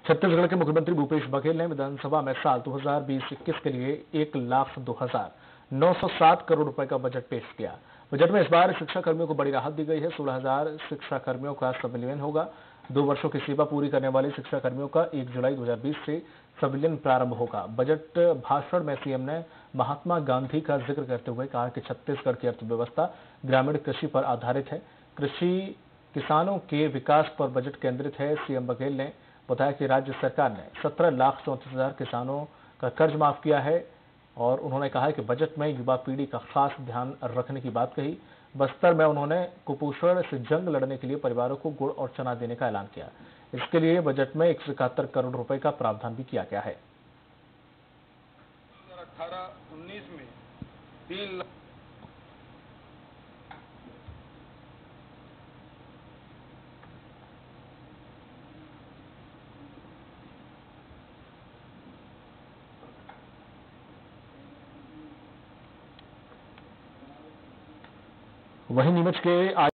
छत्तीसगढ़ के मुख्यमंत्री भूपेश बघेल ने विधानसभा में साल 2020-21 के लिए 1,02,907 करोड़ रुपए का बजट पेश किया। बजट में इस बार शिक्षा कर्मियों को बड़ी राहत दी गई है। 16,000 शिक्षा कर्मियों का संविलियन होगा। 2 वर्षों की सेवा पूरी करने वाले शिक्षा कर्मियों का 1 जुलाई 2020 से संविलियन प्रारंभ होगा। बजट भाषण में सीएम ने महात्मा गांधी का जिक्र करते हुए कहा कि छत्तीसगढ़ की अर्थव्यवस्था ग्रामीण कृषि पर आधारित है। किसानों के विकास पर बजट केंद्रित है। सीएम बघेल ने बताया कि राज्य सरकार ने 17,34,000 किसानों का कर्ज माफ किया है और उन्होंने कहा कि बजट में युवा पीढ़ी का खास ध्यान रखने की बात कही। बस्तर में उन्होंने कुपोषण से जंग लड़ने के लिए परिवारों को गुड़ और चना देने का ऐलान किया। इसके लिए बजट में 171 करोड़ रुपए का प्रावधान भी किया गया है। 2018-19 में 3 लाख वहीं नीमच के